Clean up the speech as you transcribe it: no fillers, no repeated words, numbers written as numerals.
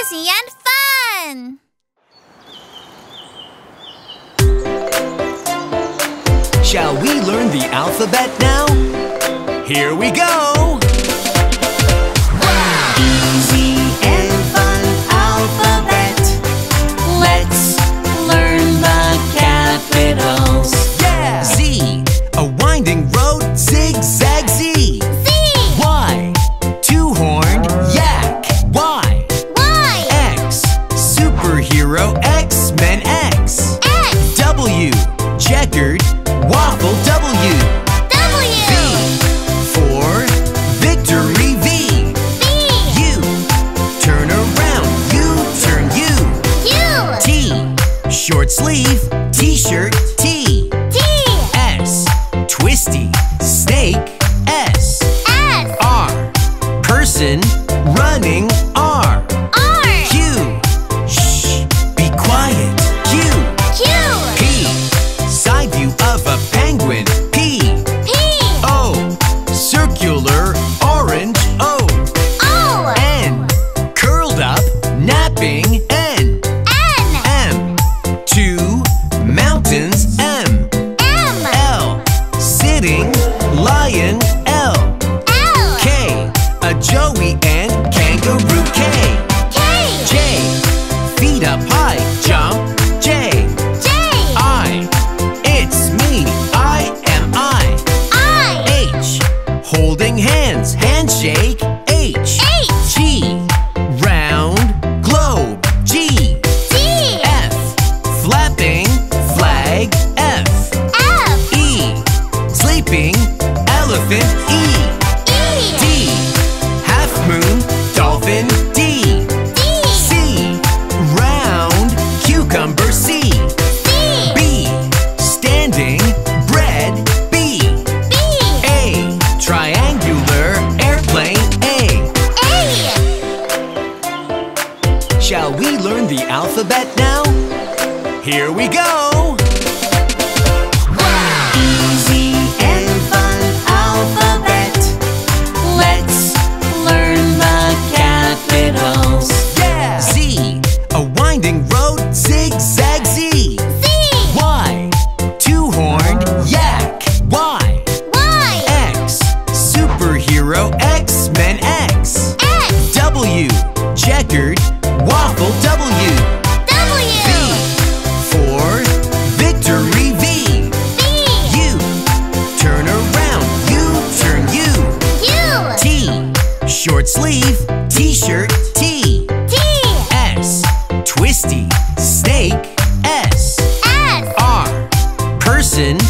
Easy and Fun! Shall we learn the alphabet now? Here we go! Easy and fun alphabet. Let's learn the capitals. Yeah! Z, a winding road, zigzag Z. Z! Y, two-horned yak. Y. Y! X, superhero X-Men X. X! W, checkered waffle W. W! V, for victory V. V! U, turn around, U turn U. U! T, short sleeve t-shirt T. T! S, twisty snake S. S! R, person running R. R! Q, shh, be quiet Q. Q! P, side view of a penguin P. P! O, circular orange O. O! N, curled up napping N. N! M, two mountains M. M! L, sitting lion L. L! K, a joey and kangaroo K. K! J, feet up high jump J. J! I, it's me I am I. I! H, holding hands handshake H. H! G, round globe G. G! F, flapping flag F. F! E, sleeping elephant E. E! D, half moon dolphin D. D! C, round cucumber C. C! B, standing bread B. B! A, triangular airplane A. A! Shall we learn the alphabet now? Here we go! Easy and fun alphabet. Let's learn the capitals. Yeah! Z, a winding road, zigzag Z. Z! Y, two-horned yak. Y. Y! X, superhero X-Men X. X! W, checkered waffle W. W! V, for victory V. V! U, turn around, U turn U. U! T, short sleeve t-shirt T. T! S, twisty snake S. S! R, person